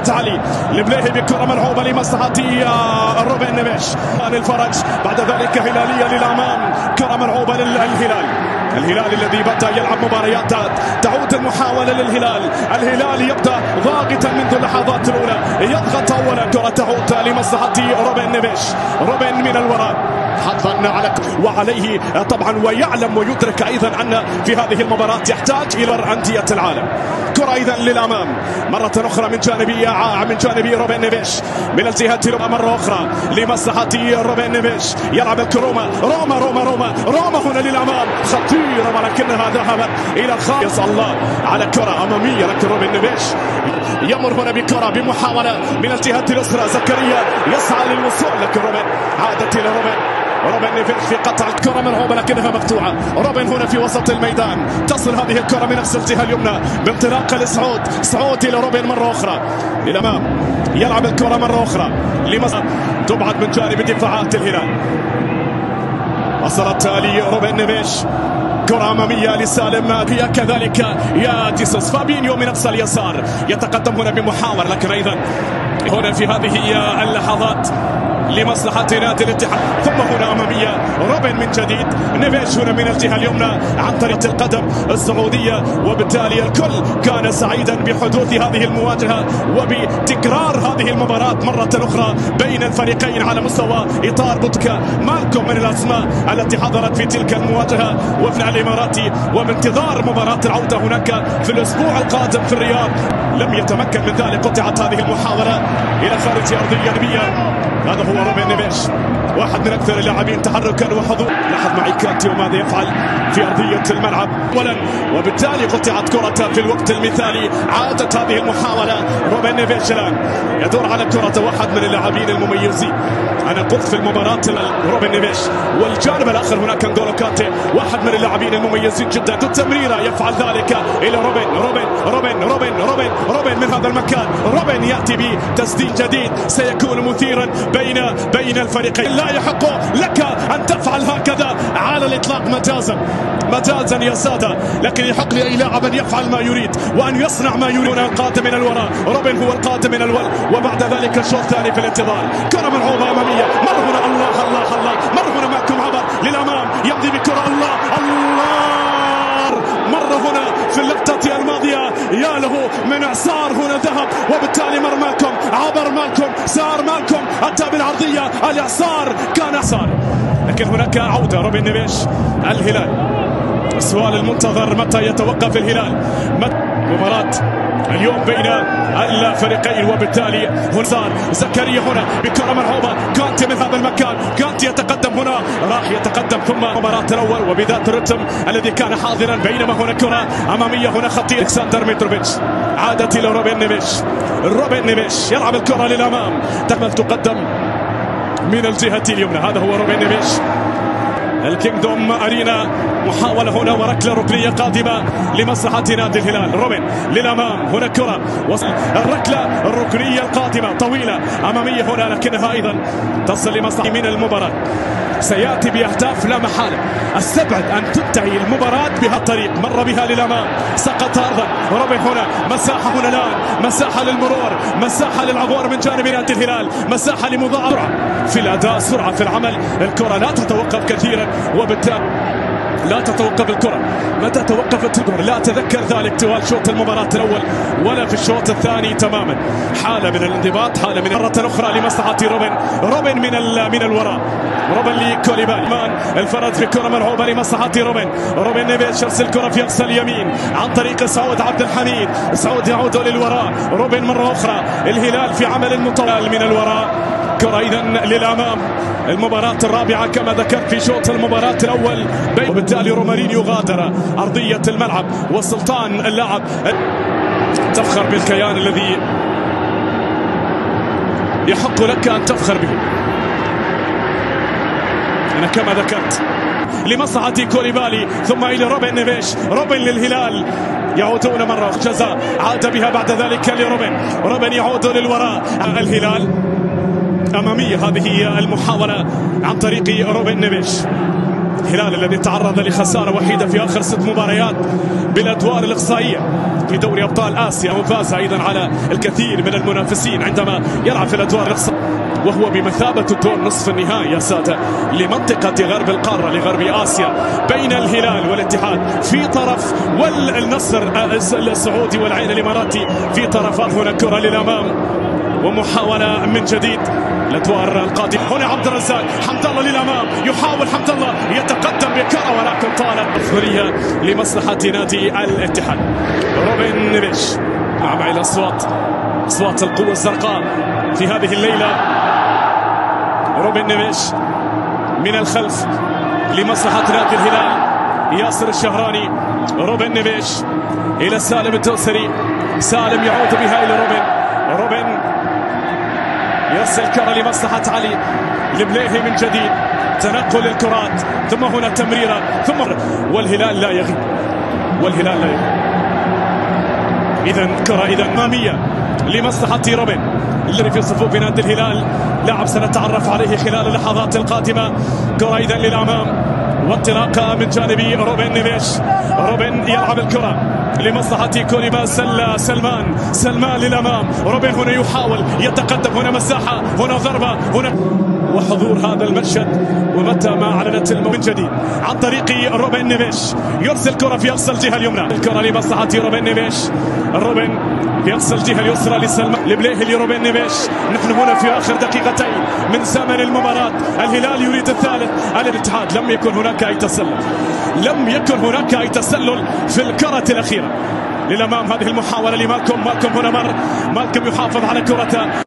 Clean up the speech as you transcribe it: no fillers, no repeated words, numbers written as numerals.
محمد علي لبليهي بكرة ملعوبة لمصلحة روبن نيفيش. الفرج بعد ذلك هلالية للأمام، كرة ملعوبة الهلال الذي بدأ يلعب مباريات تعود المحاولة للهلال. الهلال يبدأ ضاغطا منذ اللحظات الأولى، يضغط أولا، كرة تعود لمصلحة روبن نيفيش. روبن من الوراء حظا على وعليه طبعا، ويعلم ويدرك أيضا أن في هذه المباراة يحتاج إلى أندية العالم. كرة إذا للأمام مرة أخرى من جانبي روبن نيفيش، من الجهة مرة أخرى لمصلحة روبن نيفيش. يلعب الكروما روما هنا للأمام، خطيرة ولكنها ذهبت إلى الخارج. يسأل الله على كرة أمامية، لكن روبن نيفيش يمر هنا بكرة بمحاولة من الجهة اليسرى. زكريا يسعى للوصول، لكن روبن عادت إلى روبن نيفيش في قطع الكرة مرعوبة لكنها مقطوعة. روبن هنا في وسط الميدان، تصل هذه الكرة من نفس الجهة اليمنى بانطلاقة لسعود إلى روبن مرة أخرى للأمام. يلعب الكرة مرة أخرى لمصر، تبعد من جانب دفاعات الهلال. وصلت لروبن نيفيش، كرة أمامية لسالم، هي كذلك يا جيسوس. فابينيو من أقصى اليسار يتقدم هنا بمحاور، لكن أيضا هنا في هذه اللحظات لمصلحة نادي الاتحاد. ثم هنا أمامية روبن من جديد، نيفيش هنا من الجهة اليمنى عن طريق القدم السعودية. وبالتالي الكل كان سعيدا بحدوث هذه المواجهة وبتكرار هذه المباراة مرة أخرى بين الفريقين على مستوى إطار بودكا. مالكم من الأسماء التي حضرت في تلك المواجهة وفي الإماراتي، وبانتظار مباراة العودة هناك في الأسبوع القادم في الرياض. لم يتمكن من ذلك، قطعت هذه المحاولة إلى خارج أرضية ليبيا. هذا هو روبن نيفيش، واحد من أكثر اللاعبين تحركا وحضور. لاحظ معي كانتي وماذا يفعل في أرضية الملعب أولا، وبالتالي قطعت كرة في الوقت المثالي. عادت هذه المحاولة. روبن نيفيش الآن يدور على كرة واحد من اللاعبين المميزين. أنا قلت في المباراة روبن نيفيش، والجانب الآخر هناك نغولو كانتي، واحد من اللاعبين المميزين جدا. التمريرة يفعل ذلك إلى روبن من هذا المكان. روبن يأتي بتسديد جديد سيكون مثيرا بين الفريقين. لا يحق لك أن تفعل هكذا على الإطلاق مجازا يا سادة، لكن يحق لأي لاعب أن يفعل ما يريد وأن يصنع ما يريد. هنا القادم من الوراء، روبن هو القادم من وبعد ذلك الشوط الثاني في الانتظار. كرة ملعوبة أمامية، مر هنا الله مر هنا معكم عبر للأمام، يمضي بكرة الله مر هنا في اللقطة الماضية. يا له من إعصار، هنا ذهب وبالتالي مر مالكم، عبر مالكم، سار مالكم، أتى بالعرضية. الإعصار كان إعصار، لكن هناك عودة روبن نيفيش. الهلال، السؤال المنتظر متى يتوقف الهلال؟ مباراة اليوم بين الفريقين، وبالتالي هنزار زكريا هنا بكرة مرعوبة. كانتي من هذا المكان، كانتي يتقدم هنا، راح يتقدم ثم مباراة الأول وبذات الرتم الذي كان حاضرا. بينما هنا كرة أمامية هنا خطير. ألكسندر ميتروفيتش عادت إلى روبن نيفيش يلعب الكرة للأمام، تقدم من الجهة اليمنى. هذا هو روبن نيفيش. الكينغدوم أرينا، محاولة هنا وركلة ركنية قادمة لمصلحة نادي الهلال. روبن للأمام، هنا كرة الركلة الركنية القادمة طويلة أمامية هنا، لكنها أيضا تصل لمصلحة من المباراة. سيأتي بأهداف لا محالة. استبعد أن تنتهي المباراة بهذا الطريق. مر بها للأمام، سقط أرضا. روبن هنا مساحة، هنا الآن مساحة للمرور، مساحة للعبور من جانب نادي الهلال، مساحة لمضاعفة في الأداء، سرعة في العمل. الكرة لا تتوقف كثيرا، وبالتالي لا تتوقف الكرة. متى توقفت الكرة؟ لا أتذكر ذلك طوال شوط المباراة الأول ولا في الشوط الثاني تماما. حالة من الانضباط، حالة من مرة أخرى لمصلحة روبن من الوراء. روبن لكوليبالي، الفرد في كرة ملعوبة لمصلحة روبن نيفيش يرسل الكرة في أقصى اليمين عن طريق سعود عبد الحميد. سعود يعود للوراء، روبن مرة أخرى. الهلال في عمل مطول من الوراء. كرة إذا للأمام. المباراة الرابعة كما ذكرت في شوط المباراة الأول، وبالتالي رومارينيو غادر أرضية الملعب، وسلطان اللاعب تفخر بالكيان الذي يحق لك أن تفخر به. أنا كما ذكرت لمصلحة كوليبالي، ثم إلى روبن نيفيش. روبن للهلال، يعودون مرة جزاء، عاد بها بعد ذلك روبن يعود للوراء. الهلال أمامية، هذه هي المحاولة عن طريق روبن نيفيش. الهلال الذي تعرض لخسارة وحيدة في آخر 6 مباريات بالأدوار الإقصائية في دوري أبطال آسيا، وفاز أيضا على الكثير من المنافسين عندما يلعب في الأدوار الإقصائية، وهو بمثابة الدور نصف النهائي يا سادة لمنطقة غرب القارة لغرب آسيا بين الهلال والاتحاد في طرف والنصر السعودي والعين الإماراتي في طرفات. هنا كرة للأمام ومحاولة من جديد الأدوار القادمة. هنا عبد الرزاق، حمد الله للأمام، يحاول حمد الله يتقدم بكرة ولكن طالت أفضلية لمصلحة نادي الاتحاد. روبن نيفيش مع الأصوات، أصوات القوة الزرقاء في هذه الليلة. روبن نيفيش من الخلف لمصلحة نادي الهلال، ياسر الشهراني. روبن نيفيش إلى سالم الدوسري، سالم يعود بها إلى روبن يرسل كرة لمصلحة علي لبليه من جديد، تنقل الكرات ثم هنا تمريرة ثم والهلال لا يغيب، إذا كرة أمامية لمصلحة روبن اللي في صفوف نادي الهلال، لاعب سنتعرف عليه خلال اللحظات القادمة. كرة إذا للأمام وانطلاقة من جانب روبن نيفيش. روبن يلعب الكرة لمصلحة كوليبا سلمان للأمام. روبن هنا يحاول يتقدم، هنا مساحة، هنا ضربة، هنا وحضور هذا المشهد ومتى ما أعلنت من جديد عن طريق روبن نيفيش. يرسل كرة في أقصى الجهة اليمنى، الكرة لمصلحة روبن نيفيش. روبن في أقصى الجهة اليسرى لسلمان لبليه لروبن نيفيش. نحن هنا في آخر دقيقتين من زمن المباراة، الهلال يريد الثالث على الاتحاد. لم يكن هناك أي تسلل في الكرة الأخيرة للأمام. هذه المحاولة لمالكم، هنا مالكم يحافظ على كرته.